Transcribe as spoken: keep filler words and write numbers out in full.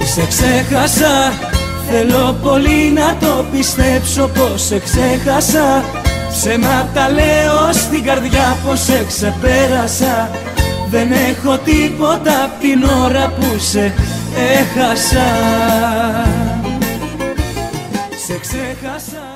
Σε ξέχασα, θέλω πολύ να το πιστέψω πως σε ξέχασα. Ψέματα λέω στην καρδιά πως σε ξεπέρασα. Δεν έχω τίποτα απ' την ώρα που σε έχασα. Σε ξέχασα.